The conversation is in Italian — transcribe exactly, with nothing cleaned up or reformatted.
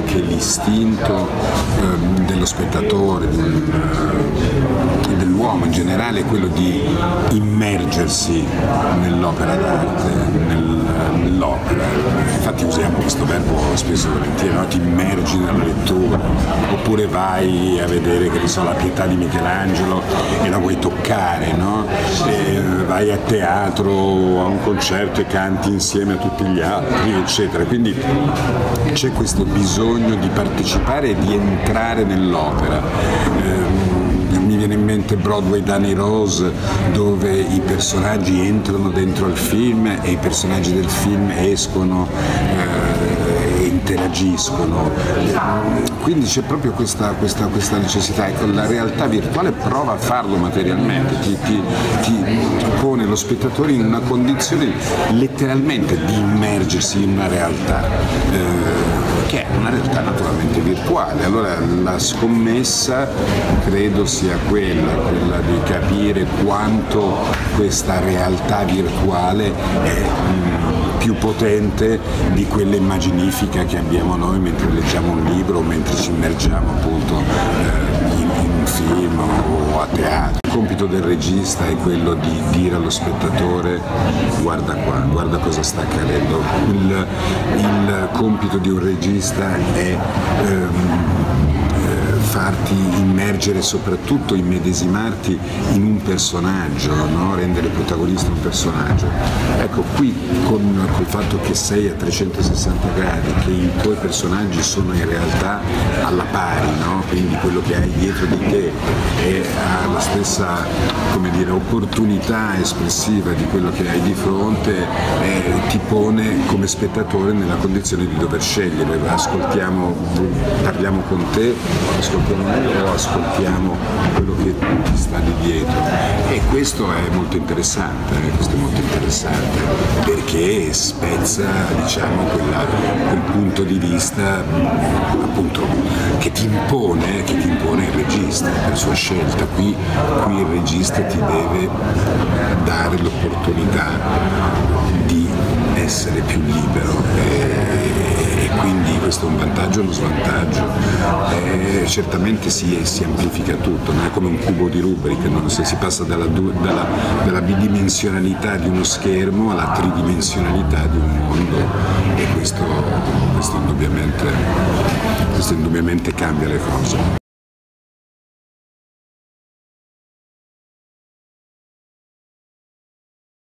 che l'istinto eh, dello spettatore, del, eh, dell'uomo in generale, è quello di immergersi nell'opera d'arte, nel, nell'opera. Infatti usiamo questo verbo spesso e volentieri, no? Ti immergi nella lettura, oppure vai a vedere, che ne so, la Pietà di Michelangelo e la vuoi toccare, no? E vai a teatro, a un concerto e canti insieme a tutti gli altri, eccetera. Quindi c'è questo bisogno di partecipare e di entrare nell'opera. Eh, mi viene in mente Broadway Danny Rose, dove i personaggi entrano dentro il film e i personaggi del film escono eh, e interagiscono. Quindi c'è proprio questa, questa, questa necessità. Ecco, la realtà virtuale prova a farlo materialmente, ti, ti, ti pone lo spettatore in una condizione letteralmente di immergersi in una realtà. Eh, che è una realtà naturalmente virtuale. Allora la scommessa credo sia quella, quella di capire quanto questa realtà virtuale è mh, più potente di quella immaginifica che abbiamo noi mentre leggiamo un libro o mentre ci immergiamo appunto eh, in, in un film o a teatro. Il compito del regista è quello di dire allo spettatore: guarda qua, guarda cosa sta accadendo. Il, il compito di un regista è ehm, farti immergere, soprattutto immedesimarti in un personaggio, no? Rendere protagonista un personaggio. Ecco, qui con col fatto che sei a trecentosessanta gradi, che i tuoi personaggi sono in realtà alla pari, no? Quindi quello che hai dietro di te è, ha la stessa, come dire, opportunità espressiva di quello che hai di fronte, e ti pone come spettatore nella condizione di dover scegliere: ascoltiamo, parliamo con te, ascoltiamo o ascoltiamo quello che ti sta di dietro. E questo è molto interessante, eh? questo è molto interessante perché spezza, diciamo, quella, quel punto di vista appunto che ti impone, che ti impone il regista per sua scelta. Qui, qui il regista ti deve dare l'opportunità di essere più libero e, e quindi questo è un vantaggio e uno svantaggio. E certamente si, si amplifica tutto, non è come un cubo di Rubik, no? Se si passa dalla, dalla, dalla bidimensionalità di uno schermo alla tridimensionalità di un mondo, e questo, questo, indubbiamente, questo indubbiamente cambia le cose.